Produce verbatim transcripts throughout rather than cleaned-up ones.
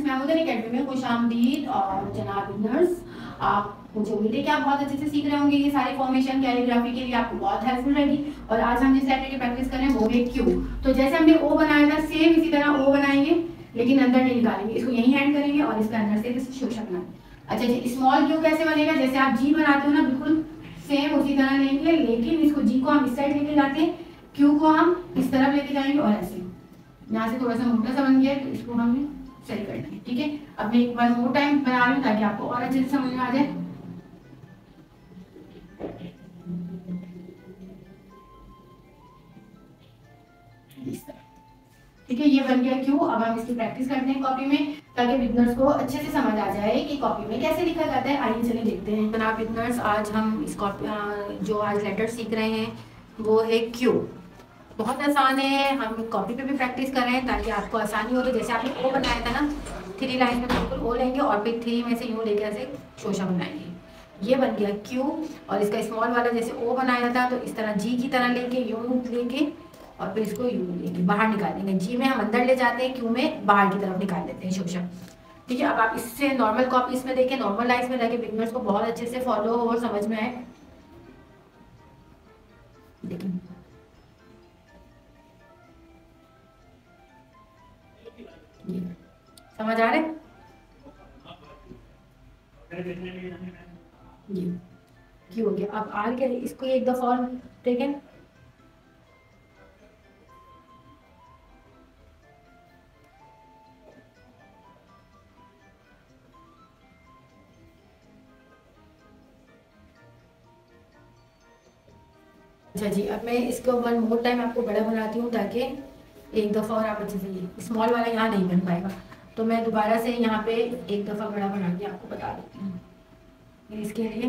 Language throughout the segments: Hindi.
मेमोदर एकेडमी में खुशामदीद। और जनाब विनर्स, आप मुझे उम्मीद है कि आप बहुत अच्छे से सीख रहे होंगे। ये सारी फॉर्मेशन कैलीग्राफी के लिए आपको बहुत हेल्पफुल रहेगी। और आज हम जिस लेटर की प्रैक्टिस कर रहे हैं वो है क्यू। तो जैसे हमने ओ बनाया था सेम इसी तरह ओ बनाएंगे, लेकिन अंदर नहीं निकालेंगे, इसको यहीं हैंड करेंगे और इसका अंदर से इस शोषण बनाएंगे। अच्छा जी, स्मॉल क्यू कैसे बनेगा? जैसे आप जी बनाते हो ना, बिल्कुल सेम उसी तरह लेंगे, लेकिन इसको जी को हम इस साइड लेके जाते हैं, क्यू को हम इस तरफ लेके जाएंगे और ऐसे यहाँ से थोड़ा सा मोटा सा बन गया तो इसको हमें सही करना है। ठीक है, अब मैं एक बार मोर टाइम बना रही हूँ ताकि आपको और अच्छे से समझ में आ जाए। ठीक है, ये बन गया क्यू। अब हम इसकी प्रैक्टिस करते हैं कॉपी में, ताकि बिगनर्स को अच्छे से समझ आ जाए कि कॉपी में कैसे लिखा जाता है। आइए चलिए देखते हैं। जनाब बिगनर्स, आज हम इस कॉपी जो आज लेटर सीख रहे हैं वो है क्यू। बहुत आसान है, हम कॉपी पे भी प्रैक्टिस कर रहे हैं ताकि आपको आसानी हो। तो जैसे आपने ओ बनाया था ना, थ्री लाइन में बिल्कुल ओ लेंगे और फिर थ्री में से यूँ लेके ऐसे शोषा बनाएंगे। ये बन गया क्यू। और इसका स्मॉल वाला जैसे ओ बनाया था तो इस तरह जी की तरह लेके यूँ लेके और फिर इसको यूँ लेके बाहर निकाल देंगे। जी में हम अंदर ले जाते हैं, क्यू में बाहर की तरफ निकाल देते हैं शोषा। ठीक है, अब आप इससे नॉर्मल कॉपी इसमें देखें, नॉर्मल लाइफ में ताकि बिगनर्स को बहुत अच्छे से फॉलो हो और समझ में आए। देखिए समझ आ रहे? ये क्यों हो गया? अब आर क्या है, इसको एक दफा और देखें। अच्छा जी, अब मैं इसको वन मोर टाइम आपको बड़ा बनाती हूँ ताकि एक दफ़ा और आप अच्छे से, ये स्मॉल वाला यहाँ नहीं बन पाएगा तो मैं दोबारा से यहाँ पे एक दफ़ा बड़ा बना के आपको बता देती हूँ। इसके लिए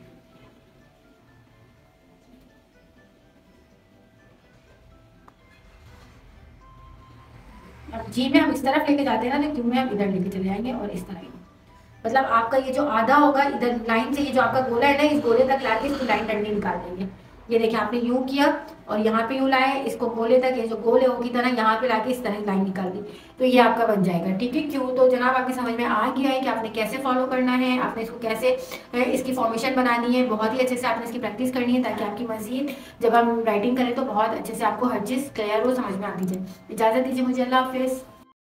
अब जी में हम इस तरफ लेके जाते हैं ना, तो क्यू में हम इधर लेके चले जाएंगे और इस तरह, मतलब आपका ये जो आधा होगा इधर लाइन से, ये जो आपका गोला है ना, इस गोले तक लाके इसकी लाइन डंडी निकाल देंगे। ये देखिए आपने यूं किया और यहाँ पे यूं लाए, इसको गोले तक, ये जो गोले हो की तरह यहाँ पे लाके इस तरह लाइन निकाल दी, तो ये आपका बन जाएगा। ठीक है, क्यों? तो जनाब आपकी समझ में आ गया है कि आपने कैसे फॉलो करना है, आपने इसको कैसे इसकी फॉर्मेशन बनानी है। बहुत ही अच्छे से आपने इसकी प्रैक्टिस करनी है ताकि आपकी मजीद जब हम राइटिंग करें तो बहुत अच्छे से आपको हर चीज़ क्लियर हो, समझ में आती जाए। इजाज़त दीजिए मुझे, अल्लाह हाफिज़।